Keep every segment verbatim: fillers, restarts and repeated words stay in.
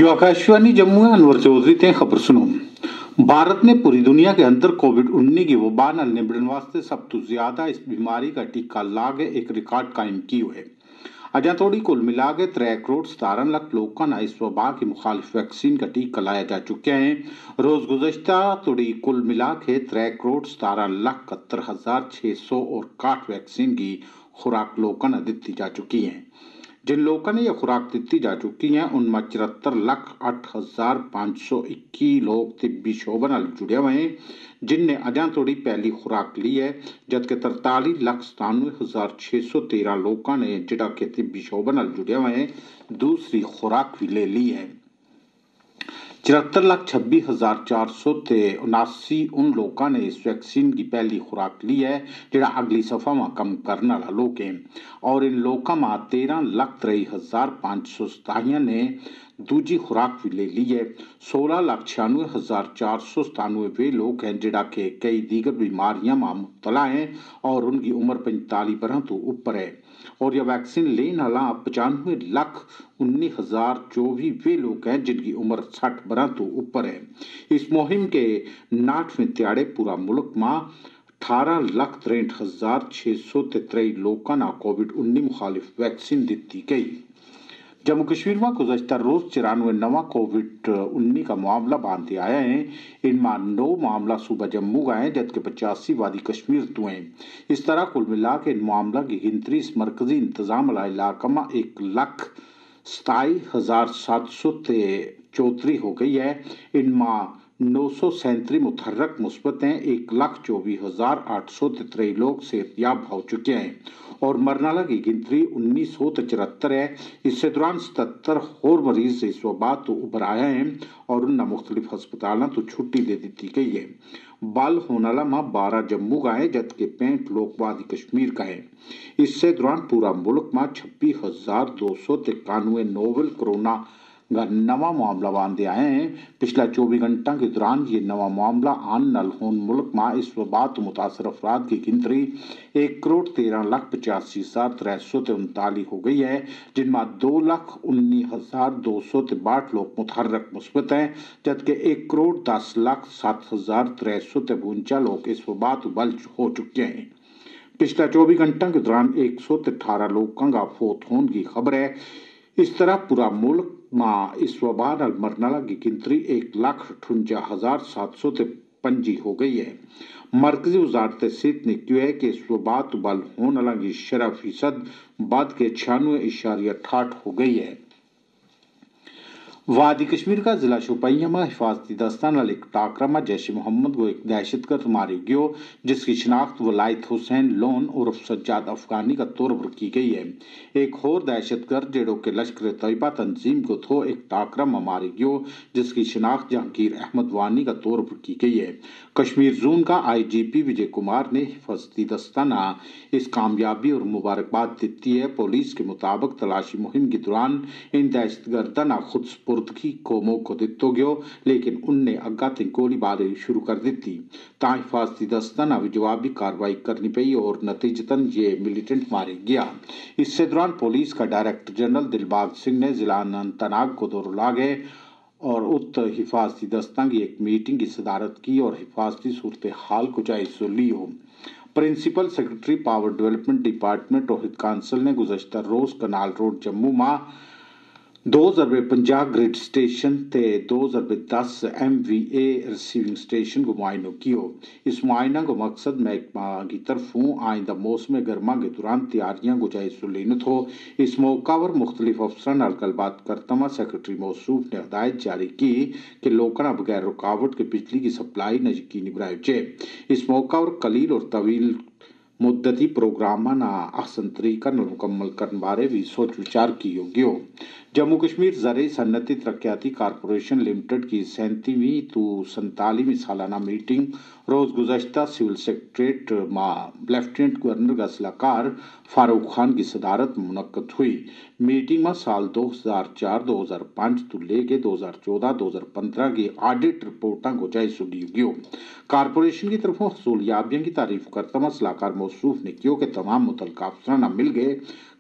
यो आकाशवाणी जम्मू है अनवर चौधरी ते खबर सुनो। भारत ने पूरी दुनिया के अंदर कोविड उन्नीस की वबा नाल निबड़न वास्ते सब तो ज्यादा इस बीमारी का टीका लागे एक रिकॉर्ड कायम कियो है। अजा तोड़ी कुल मिला के त्रै करोड़ सतारह लाख लोगों ने इस वबा की मुखालिफ वैक्सीन का टीका लाया जा चुका है। रोज गुज़श्ता तोड़ी कुल मिला के त्रै करोड़ सतारह लाख इकहत्तर हजार छह सौ और काठ वैक्सीन की खुराक लोगों ने दी जा चुकी है। जिन लोगों ने यह खुराक दी जा चुकी है उनमें चौहत्तर लाख आठ हजार पाँच सौ इक्की लोग तिब्बी शोबे नाल जुड़े हुए हैं जिनने अजा तोड़ी पहली खुराक ली है, जबकि तरतालीस लाख सतानवे हजार छह सौ तेरह लोगों ने जिड़ा के तिब्बी शोबे नाल जुड़े हुए हैं दूसरी खुराक भी ले ली है। चौहत्तर लाख छब्बीस हजार चार सौ ते उनासी उन लोगों ने इस वैक्सीन की पहली खुराक ली है जिड़ा अगली सफा में कम करने वाला लोग हैं और इन लोगों में तेरह लाख तेई हजार पाँच सौ सताइया ने दूजी खुराक भी ले ली है। सोलह लाख छियानवे हजार चार सौ सतानवे वे लोग हैं जिड़ा के कई दीगर बीमारियां में मुब्तला हैं और उनकी उम्र पैंतालीस बरस तो ऊपर है और यह वैक्सीन लेने वाला पचानवे लाख उन्नीस हजार चौबीस वे लोग हैं जिनकी उम्र साठ बरस तो ऊपर है। इस मुहिम के नाठवें त्याड़े पूरा मुल्क में अठारह लाख तिरठ हजार छह सौ तेतरई लोगों ने कोविड उन्नीस मुखालिफ वैक्सीन दी गई। जम्मू कश्मीर में गुज़श्ता रोज चौरानवे नवा कोविड उन्नीस का मामला बांधे आया है। इनमें नौ मामला सूबा जम्मू का है जबकि पचासी वादी कश्मीर तो हैं। इस तरह कुल मिला के इन मामला की गिनती इस मरकजी इंतजाम वाला इलाका में एक लाख सताईस हजार सात सौ चौतरी हो गई है। इनमें नौ सौ सैंतीस मुतहर्रक मुस्बत हैं। एक लाख चौबीस हजार आठ सौ तितरई लोग सेहतयाब हो चुके हैं और मरनाला की गिनती उन्नीस सौ चौहत्तर है। इससे दौरान सतहत्तर और मरीज इस वबा तो उभर आए हैं और उन्हें मुख्तलिफ अस्पतालों तो छुट्टी दे दी गई है। बाल होनाला में बारह जम्मू का है जबकि पैंठ लोग वादी कश्मीर का है। इससे दौरान पूरा मुल्क में छब्बीस हजार दो सौ तिरानवे नोवल कोरोना का नवा मामला बांधे आए हैं। पिछला चौबीस घंटा के दौरान ये नवा मामला आन नल होन मुल्क में इस वबा तो मुतासर अफराद की गिनती एक करोड़ तेरह लाख पचासी हजार त्रै सौ उनतालीस हो गई है जिनमें दो लाख उन्नीस हजार दो सौ तिबाठ लोग मुतहर्रक मुस्बत हैं जबकि एक करोड़ दस लाख सात हजार त्रै सौ तिबुंजा लोग इस वबा तो बल हो चुके हैं। पिछला चौबीस घंटा के दौरान एक सौ अठारह लोगों का फौत होने की खबर है। इस तरह पूरा मुल्क में इस वबा नाल मरने वाला की गिनती एक लाख अठवंजा हजार सात सौ पंजी हो गई है। मरकजी वजारत सेहत ने कहा है कि इस वबा तो बल होने वाला की शरह फीसद बाद के छियानवे इशारिया ठाठ हो गई है। वादी कश्मीर का जिला शोपियां में हिफाजती दस्ता नाल एक टाकरा में जैश ए मोहम्मद को एक दहशतगर्द मारी गयो जिसकी शिनाख्त वलायत हुसैन लोन उर्फ सज्जाद अफगानी का तौर पर की गई है। एक और दहशतगर्द जेड़ो के लश्कर तैयबा तंजीम को थो एक टाकरा में मारी गयो जिसकी शिनाख्त जहांगीर अहमद वानी का तौर पर की गई है। कश्मीर जोन का आई जी पी विजय कुमार ने हिफाजती दस्ता ना इस कामयाबी और मुबारकबाद दी है। पुलिस के मुताबिक तलाशी मुहिम के दौरान इन दहशतगर्दा ना खुद पुर्तगी को मौको दितो गयो लेकिन उनने अग्गा ते गोलीबारी शुरू कर दी ता हिफाजती दस्ता ना जवाबी कार्रवाई करनी पई और नतीजतन ये मिलिटेंट मारे गया। इससे दौरान पुलिस का डायरेक्टर जनरल दिलबाग सिंह ने जिला अनंतनाग को दौर ला गए और उत हिफाजती दस्ता की एक मीटिंग की सदारत की और हिफाजती सूरत हाल को जायजा लियो। Principal secretary power development department Rohit Kansal ने गुज़श्ता रोज कनाल रोड जम्मू में दो जरबे पंजाह ग्रिड स्टेशन ते दो जरबे दस M V A receiving station को मुआयना कियो। इस मुआयना को मकसद महकमा की तरफों आइंदा मौसम गर्मा के दौरान तैयारियां को जायजा लेना थो। इस मौका पर मुख्तलिफ अफसरां नाल गलबात करता हुआ सेक्रेटरी मौसूफ ने हदायत जारी की कि लोगों बगैर रुकावट के बिजली की सप्लाई न यकीनी बनाई जाए। इस मौका पर कलील और तवील मुद्दती प्रोग्राम ना आसन तरीका मुकम्मल करने बारे भी सोच विचार कियो गयो। जम्मू कश्मीर ज़राई सन्नती तरक्याती कारपोरेशन लिमिटेड की सैंतीसवीं तो संतालीसवीं सालाना मीटिंग रोज गुज़श्ता सिविल सेक्रेटरीट में लेफ्टिनेंट गवर्नर का सलाहकार फारूक खान की सदारत में मुनक्कद हुई। मीटिंग में साल दो हजार चार दो हजार पाँच तो लेके दो हजार चौदह दो हजार पंद्रह की ऑडिट रिपोर्टा को जायजा लियो गयो। कारपोरेशन की तरफों हसूलियाबियों की तारीफ करता हुआ सलाहकार मौसूफ ने कहो कि तमाम मुतलका अफसरान मिल गए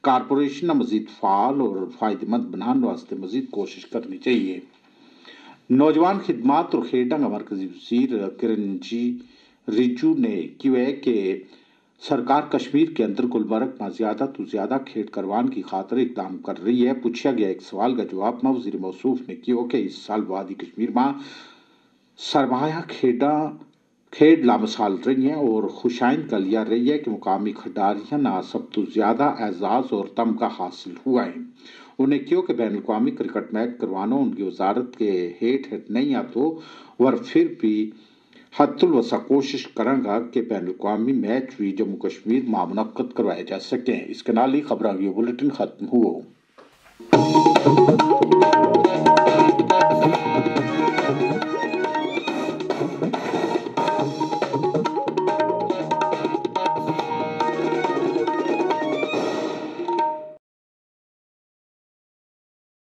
کارپوریشن مزید فعال اور فائدہ مند بنانے واسطے مزید کوشش کرنی چاہیے۔ نوجوان خدمات اور کھیڈاں کا مرکزی وزیر کرن جی رجو نے کیوں ہے کہ سرکار کشمیر کے اندر گلمرگ میں زیادہ تو زیادہ کھیڈ کروان کی خاطر اقدام کر رہی ہے۔ پوچھا گیا ایک سوال کا جواب میں وزیر موصوف نے کیوں کہ اس سال وادی کشمیر میں سرمایہ کھیڈاں کھیڈ لامثال رہی ہیں اور خوشائند کا لیا رہی ہے کہ مقامی کھلاڑیوں نہ سب تو زیادہ اعزاز اور تمغہ حاصل ہوا ہے۔ انہیں کیوں کہ بین الاقوامی کرکٹ میچ کروانا ان کی وزارت کے ہیٹ ہٹ نہیں آتو اور پھر بھی حت الوسع کوشش کریں گا کہ بین الاقوامی میچ بھی جموں کشمیر میں منعقد کروائے جا سکیں۔ اس کے نال ہی خبراں کی بلیٹن ختم ہوا۔